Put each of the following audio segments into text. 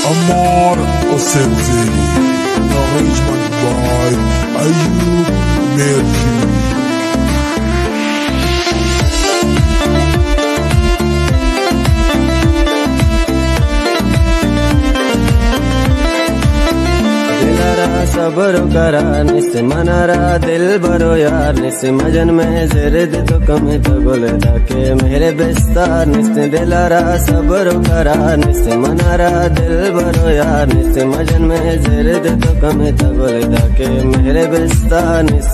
Amar Osenzeli, arrangement by Ayub Mercury. सब्र करा निस मनारा दिल बरो यार निस मजन में जिरद तो कम तो गुल के मेरे बिस्तार निस दिलारा सब्र करा निस मनारा दिल बरो यार निस मजन में जिरद तो कम तो गुल के मेरे बिस्तार निस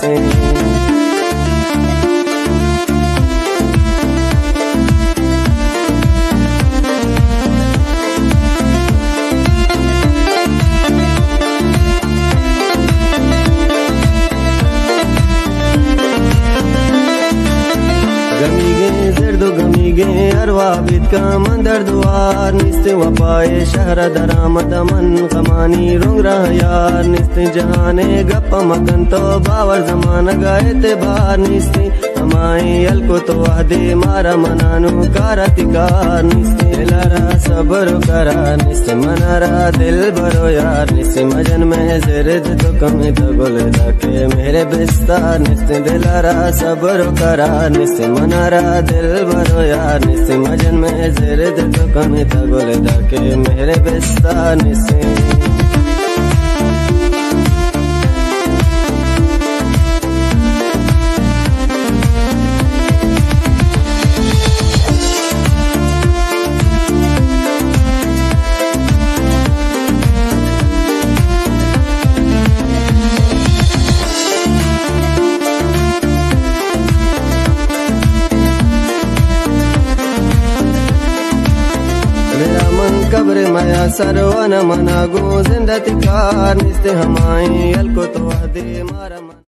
गमीगे अरवा बिद का मंदर दुआर निस्ते वपाए शहर दरामद मन कमानी रुंग रहा यार निस्ते जहाने गप मगन तो बावर जमान गाए ते बार निस्ते हमाई अलको तो आदे मारा मनानु कारतिकार निस्ते दिलारा सब्र करा निस्ते मनारा दिल बरो यार निस्ते मजन में जिरद तो कम तो गुल के मेरे बिस्तार निस्ते दिलारा सब्र करा निस्ते मनारा दिल बरो यार निस्ते मजन में जिरद तो कम तो गुल के मेरे बिस्तार निस्ते कब्र माया सरवन मना गो जिंदती कार निस्ते हमाई अलको तो आदे मारा